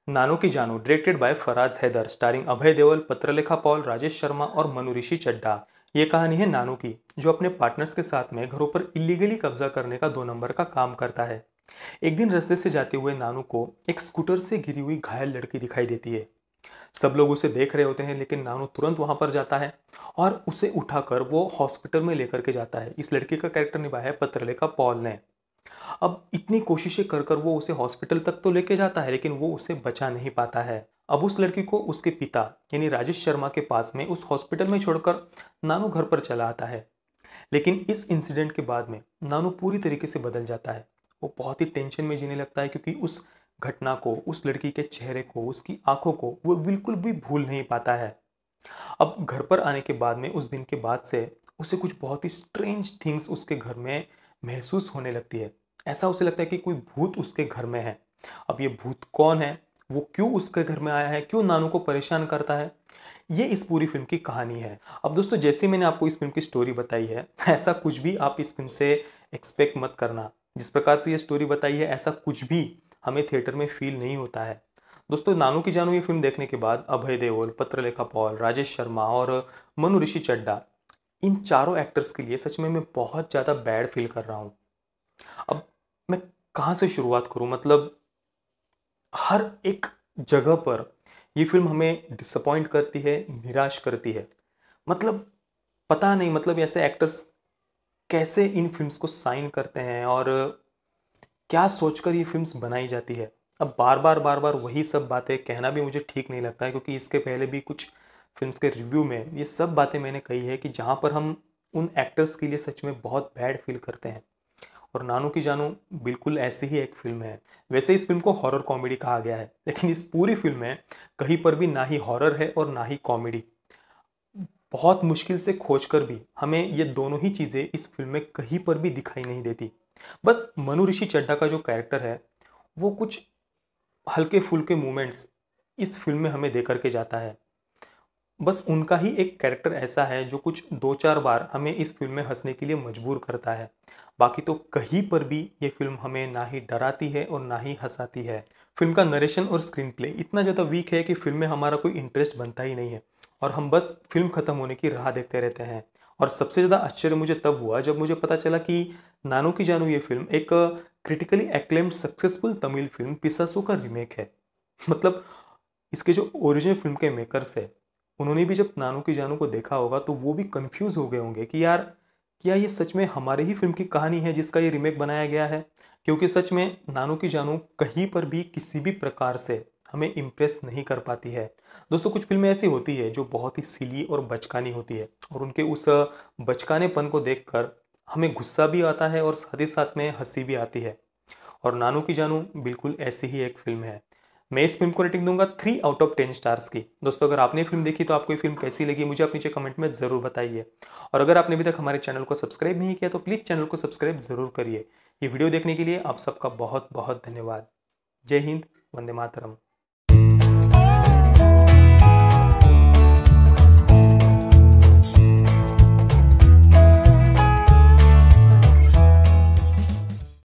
नानो Ki Jaanu directed by Faraz Haider, starring Abhay Deol, Patralekha Paul, Rajesh Sharma और मनु ऋषि चड्ढा। ये कहानी है नानू की, जो अपने पार्टनर्स के साथ में घरों पर इलीगली कब्जा करने का 2 नंबर का काम करता है। एक दिन रास्ते से जाते हुए नानू को एक स्कूटर से गिरी हुई घायल लड़की दिखाई देती है। सब लोग उसे देख रहे होते हैं, लेकिन नानू तुरंत वहां पर जाता है और उसे उठाकर वो हॉस्पिटल में लेकर के जाता है। इस लड़की का कैरेक्टर निभाया है पत्रलेखा पॉल ने। अब इतनी कोशिशें कर कर वो उसे हॉस्पिटल तक तो लेके जाता है, लेकिन वो उसे बचा नहीं पाता है। अब उस लड़की को उसके पिता यानी राजेश शर्मा के पास में उस हॉस्पिटल में छोड़कर नानू घर पर चला आता है। लेकिन इस इंसिडेंट के बाद में नानू पूरी तरीके से बदल जाता है। वो बहुत ही टेंशन में जीने लगता है, क्योंकि उस घटना को, उस लड़की के चेहरे को, उसकी आंखों को वो बिल्कुल भी भूल नहीं पाता है। अब घर पर आने के बाद में उस दिन के बाद से उसे कुछ बहुत ही स्ट्रेंज थिंग्स उसके घर में महसूस होने लगती है। ऐसा उसे लगता है कि कोई भूत उसके घर में है। अब ये भूत कौन है, वो क्यों उसके घर में आया है, क्यों नानू को परेशान करता है, ये इस पूरी फिल्म की कहानी है। अब दोस्तों, जैसे मैंने आपको इस फिल्म की स्टोरी बताई है, ऐसा कुछ भी आप इस फिल्म से एक्सपेक्ट मत करना। जिस प्रकार से ये स्टोरी बताई है, ऐसा कुछ भी हमें थिएटर में फील नहीं होता है। दोस्तों, नानू की जानू ये फिल्म देखने के बाद अभय देओल, पत्रलेखा पॉल, राजेश शर्मा और मनु ऋषि चड्ढा, इन चारों एक्टर्स के लिए सच में मैं बहुत ज़्यादा बैड फील कर रहा हूँ। अब मैं कहाँ से शुरुआत करूँ? मतलब हर एक जगह पर ये फिल्म हमें डिसअपॉइंट करती है, निराश करती है। मतलब पता नहीं, मतलब ऐसे एक्टर्स कैसे इन फिल्म्स को साइन करते हैं और क्या सोचकर ये फिल्म्स बनाई जाती है। अब बार बार वही सब बातें कहना भी मुझे ठीक नहीं लगता है, क्योंकि इसके पहले भी कुछ फिल्म्स के रिव्यू में ये सब बातें मैंने कही है कि जहाँ पर हम उन एक्टर्स के लिए सच में बहुत बैड फील करते हैं। और नानू की जानू बिल्कुल ऐसी ही एक फिल्म है। वैसे इस फिल्म को हॉरर कॉमेडी कहा गया है, लेकिन इस पूरी फिल्म में कहीं पर भी ना ही हॉरर है और ना ही कॉमेडी। बहुत मुश्किल से खोजकर भी हमें ये दोनों ही चीज़ें इस फिल्म में कहीं पर भी दिखाई नहीं देती। बस मनु ऋषि चड्ढा का जो कैरेक्टर है, वो कुछ हल्के फुल्के मोमेंट्स इस फिल्म में हमें दे करके जाता है। बस उनका ही एक कैरेक्टर ऐसा है जो कुछ 2-4 बार हमें इस फिल्म में हंसने के लिए मजबूर करता है। बाकी तो कहीं पर भी ये फिल्म हमें ना ही डराती है और ना ही हंसाती है। फिल्म का नरेशन और स्क्रीन प्ले इतना ज़्यादा वीक है कि फिल्म में हमारा कोई इंटरेस्ट बनता ही नहीं है और हम बस फिल्म खत्म होने की राह देखते रहते हैं। और सबसे ज़्यादा आश्चर्य मुझे तब हुआ जब मुझे पता चला कि नानू की जानू ये फिल्म एक critically acclaimed successful Tamil film Pisasu का रीमेक है। मतलब इसके जो ओरिजिनल फिल्म के मेकर्स है, उन्होंने भी जब नानू की जानू को देखा होगा तो वो भी कंफ्यूज हो गए होंगे कि यार, क्या ये सच में हमारे ही फिल्म की कहानी है जिसका ये रीमेक बनाया गया है? क्योंकि सच में नानू की जानू कहीं पर भी किसी भी प्रकार से हमें इम्प्रेस नहीं कर पाती है। दोस्तों, कुछ फिल्में ऐसी होती है जो बहुत ही सिली और बचकानी होती है, और उनके उस बचकानेपन को देखकर हमें गुस्सा भी आता है और साथ ही साथ में हंसी भी आती है। और नानू की जानू बिल्कुल ऐसी ही एक फिल्म है। मैं इस फिल्म को रेटिंग दूंगा 3 आउट ऑफ 10 स्टार्स की। दोस्तों, अगर आपने फिल्म देखी तो आपको ये फिल्म कैसी लगी, मुझे आप नीचे कमेंट में ज़रूर बताइए। और अगर आपने अभी तक हमारे चैनल को सब्सक्राइब नहीं किया तो प्लीज़ चैनल को सब्सक्राइब ज़रूर करिए। ये वीडियो देखने के लिए आप सबका बहुत बहुत धन्यवाद। जय हिंद, वंदे मातरम।